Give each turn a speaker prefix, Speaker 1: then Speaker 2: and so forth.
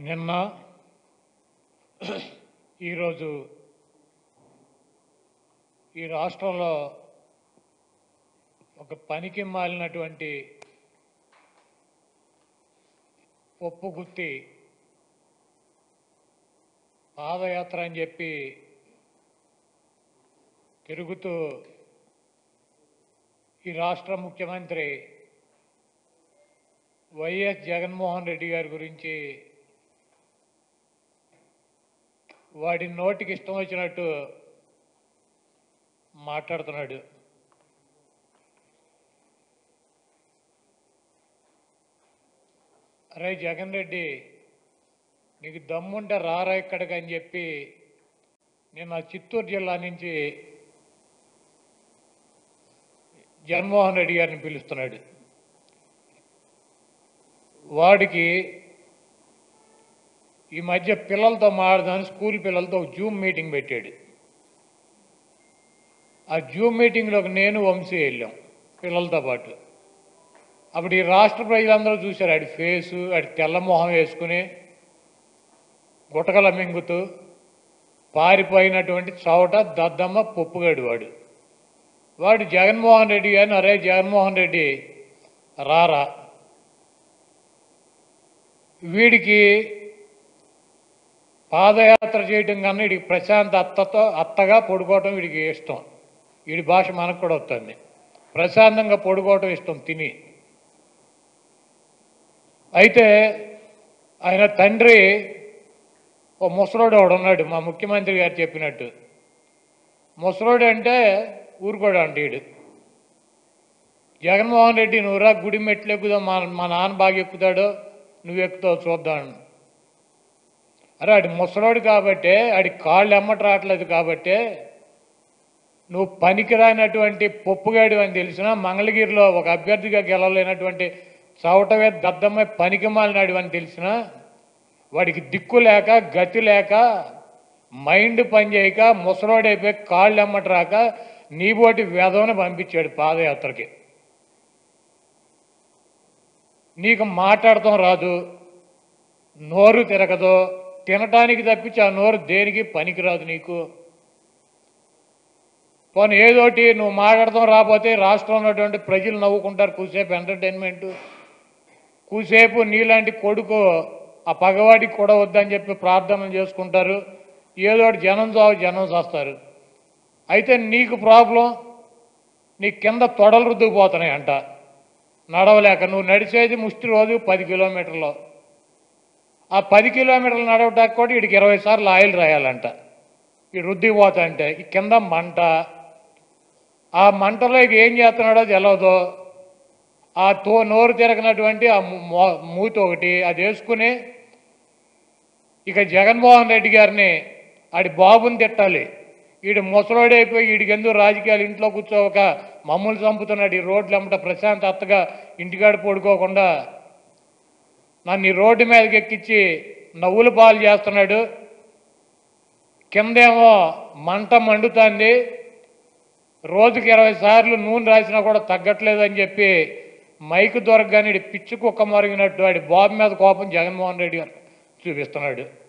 Speaker 1: నిన్న ఈరోజు ఈ రాష్ట్రంలో ఒక పనికి మాలినటువంటి పప్పు గుత్తి పాదయాత్ర అని చెప్పి తిరుగుతూ ఈ రాష్ట్ర ముఖ్యమంత్రి వైఎస్ జగన్మోహన్ రెడ్డి గారి గురించి వాడి నోటికి ఇష్టం వచ్చినట్టు మాట్లాడుతున్నాడు. అరే జగన్ రెడ్డి, నీకు దమ్ముంటే రారా ఇక్కడికి అని చెప్పి నేను చిత్తూరు జిల్లా నుంచి జగన్మోహన్ రెడ్డి గారిని పిలుస్తున్నాడు. వాడికి ఈ మధ్య పిల్లలతో మాట్లాడదాని స్కూల్ పిల్లలతో జూమ్ మీటింగ్ పెట్టాడు. ఆ జూమ్ మీటింగ్లోకి నేను వంశీ వెళ్ళాం పిల్లలతో పాటు. అప్పుడు ఈ రాష్ట్ర ప్రజలందరూ చూశారు ఆడి ఫేసు, ఆడి తెల్లమొహం వేసుకుని గుటకల మింగుతూ పారిపోయినటువంటి చవట దద్దమ్మ పప్పుగాడు వాడు జగన్మోహన్ రెడ్డి గారిని, అరే జగన్మోహన్ రెడ్డి రారా, వీడికి పాదయాత్ర చేయటం కన్నా వీడికి ప్రశాంత్ అత్తగా పడుకోవటం వీడికి ఇష్టం. వీడి భాష మనకు కూడా వస్తుంది. ప్రశాంతంగా పడుకోవటం ఇష్టం తిని. అయితే ఆయన తండ్రి ఓ ముసలోడు ఒకడు ఉన్నాడు, మా ముఖ్యమంత్రి గారు చెప్పినట్టు. ముసలోడు అంటే ఊరుకోడు అంటే వీడు. జగన్మోహన్ రెడ్డి నువ్వురా గుడి మెట్లు ఎక్కుదాం, మా నాన్న బాగా ఎక్కుతాడో నువ్వు ఎక్కుతావు చూద్దాం. అరే ఆడి ముసలోడు కాబట్టే, ఆడి కాళ్ళు ఎమ్మట రావట్లేదు కాబట్టే నువ్వు పనికిరానటువంటి పప్పుగాడు అని తెలిసినా మంగళగిరిలో ఒక అభ్యర్థిగా గెలవలేనటువంటి చవటవే దద్దమ్మ పనికి మాలినాడు అని తెలిసినా వాడికి దిక్కు లేక గతి లేక మైండ్ పనిచేయక ముసలోడైపోయి కాళ్ళు ఎమ్మట రాక నీబోటి వేదవని పంపించాడు పాదయాత్రకి. నీకు మాట్లాడటం రాదు, నోరు తిరగదు, తినటానికి తప్పించి ఆ నోరు దేనికి పనికిరాదు నీకు. పోనీ ఏదోటి నువ్వు మాట్లాడటం రాకపోతే రాష్ట్రంలో ఉన్నటువంటి ప్రజలు నవ్వుకుంటారు, కూసేపు ఎంటర్టైన్మెంటు, కూసేపు నీలాంటి కొడుకు ఆ పగవాడికి కూడా వద్దని చెప్పి ప్రార్థనలు చేసుకుంటారు. ఏదోటి జనం చేస్తారు. అయితే నీకు ప్రాబ్లం, నీ కింద తొడలు రుద్దుకుపోతున్నాయి అంట నడవలేక. నువ్వు నడిచేది ముష్టి రోజు 10 కిలోమీటర్లు. ఆ 10 కిలోమీటర్లు నడవటానికి కూడా వీడికి 20 సార్లు ఆయిల్ రాయాలంట. ఈ రుద్దిపోతా అంటే ఈ కింద మంట, ఆ మంటలో ఏం చేస్తున్నాడో తెలవదు. ఆ నోరు తిరగనటువంటి ఆ మూతి ఒకటి అది వేసుకుని ఇక జగన్మోహన్ రెడ్డి గారిని ఆడి బాబుని తిట్టాలి. వీడు ముసలోడైపోయి వీడికి ఎందుకు రాజకీయాలు, ఇంట్లో కూర్చోక మమ్మల్ని చంపుతున్నాడు. ఈ రోడ్లు అమ్మట ప్రశాంత్ అత్తగా ఇంటికాడ పడుకోకుండా నన్ను ఈ రోడ్డు మీదకి ఎక్కించి నవ్వులు పాలు చేస్తున్నాడు. కిందేమో మంట మండుతుంది, రోజుకి 20 సార్లు నూనె రాసినా కూడా తగ్గట్లేదని చెప్పి మైకు దొరకగానే పిచ్చి కుక్క మరిగినట్టు వాడి బాబు మీద కోపం జగన్మోహన్ రెడ్డి గారు చూపిస్తున్నాడు.